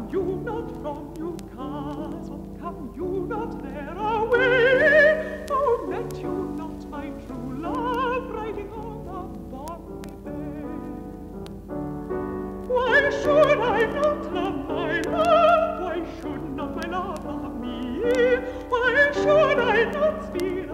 you not from Newcastle? Come you not there away? Oh, met you not my true love riding on a bonny bay? Why should I not love my love? Why should not my love love me? Why should I not speak